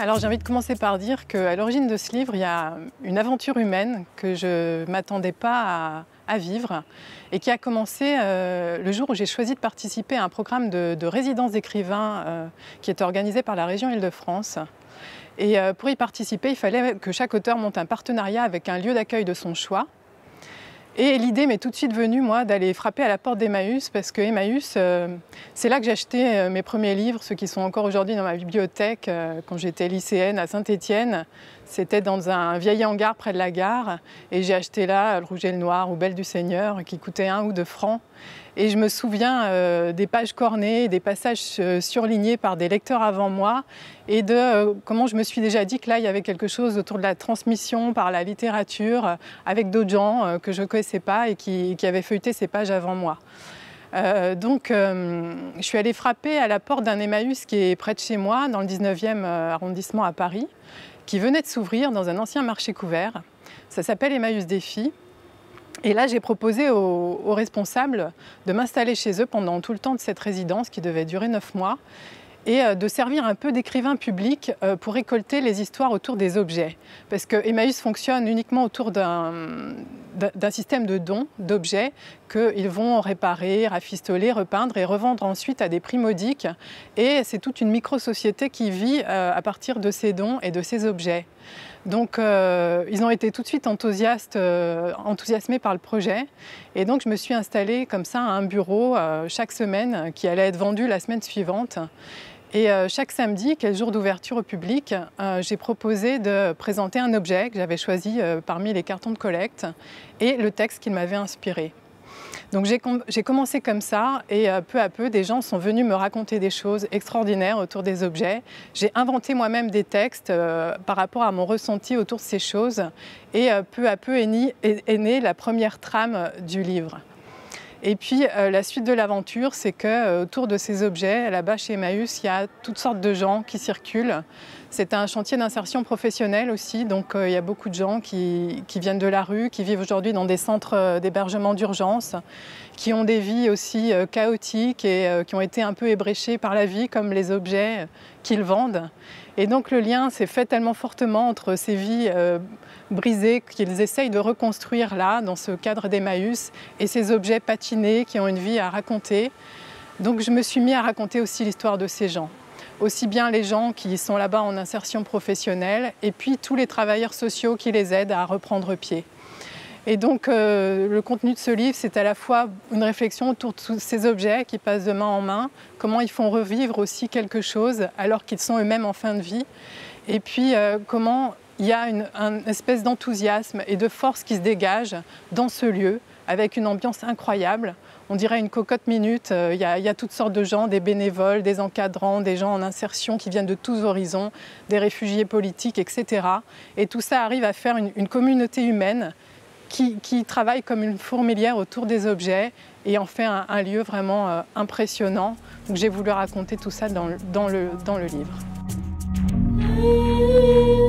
Alors j'ai envie de commencer par dire qu'à l'origine de ce livre, il y a une aventure humaine que je ne m'attendais pas à vivre et qui a commencé le jour où j'ai choisi de participer à un programme de résidence d'écrivains qui était organisé par la région Île-de-France. Et pour y participer, il fallait que chaque auteur monte un partenariat avec un lieu d'accueil de son choix. Et l'idée m'est tout de suite venue, moi, d'aller frapper à la porte d'Emmaüs, parce que Emmaüs, c'est là que j'ai acheté mes premiers livres, ceux qui sont encore aujourd'hui dans ma bibliothèque, quand j'étais lycéenne à Saint-Étienne. C'était dans un vieil hangar près de la gare, et j'ai acheté là Le Rouge et le Noir ou Belle du Seigneur, qui coûtait 1 ou 2 francs. Et je me souviens des pages cornées, des passages surlignés par des lecteurs avant moi, et de comment je me suis déjà dit que là, il y avait quelque chose autour de la transmission par la littérature, avec d'autres gens que je ne connaissais pas et qui avaient feuilleté ces pages avant moi. Je suis allée frapper à la porte d'un Emmaüs qui est près de chez moi, dans le 19e arrondissement à Paris, qui venait de s'ouvrir dans un ancien marché couvert. Ça s'appelle Emmaüs Défi. Et là, j'ai proposé aux responsables de m'installer chez eux pendant tout le temps de cette résidence qui devait durer 9 mois et de servir un peu d'écrivain public pour récolter les histoires autour des objets. Parce que Emmaüs fonctionne uniquement autour d'un système de dons d'objets qu'ils vont réparer, rafistoler, repeindre et revendre ensuite à des prix modiques. Et c'est toute une micro-société qui vit à partir de ces dons et de ces objets. Donc ils ont été tout de suite enthousiasmés par le projet. Et donc je me suis installée comme ça à un bureau chaque semaine qui allait être vendu la semaine suivante. Et chaque samedi, qui est le jour d'ouverture au public, j'ai proposé de présenter un objet que j'avais choisi parmi les cartons de collecte et le texte qui m'avait inspiré. Donc j'ai commencé comme ça et peu à peu, des gens sont venus me raconter des choses extraordinaires autour des objets. J'ai inventé moi-même des textes par rapport à mon ressenti autour de ces choses et peu à peu est née la première trame du livre. Et puis la suite de l'aventure, c'est qu'autour de ces objets, là-bas chez Emmaüs, il y a toutes sortes de gens qui circulent. C'est un chantier d'insertion professionnelle aussi, donc il y a beaucoup de gens qui viennent de la rue, qui vivent aujourd'hui dans des centres d'hébergement d'urgence, qui ont des vies aussi chaotiques et qui ont été un peu ébréchées par la vie, comme les objets qu'ils vendent. Et donc le lien s'est fait tellement fortement entre ces vies brisées qu'ils essayent de reconstruire là, dans ce cadre d'Emmaüs, et ces objets patinés qui ont une vie à raconter. Donc je me suis mis à raconter aussi l'histoire de ces gens. Aussi bien les gens qui sont là-bas en insertion professionnelle, et puis tous les travailleurs sociaux qui les aident à reprendre pied. Et donc le contenu de ce livre, c'est à la fois une réflexion autour de tous ces objets qui passent de main en main, comment ils font revivre aussi quelque chose alors qu'ils sont eux-mêmes en fin de vie, et puis comment il y a une espèce d'enthousiasme et de force qui se dégage dans ce lieu, avec une ambiance incroyable. On dirait une cocotte minute, il y a toutes sortes de gens, des bénévoles, des encadrants, des gens en insertion qui viennent de tous horizons, des réfugiés politiques, etc. Et tout ça arrive à faire une communauté humaine qui travaille comme une fourmilière autour des objets et en fait un lieu vraiment impressionnant. Donc j'ai voulu raconter tout ça dans le livre.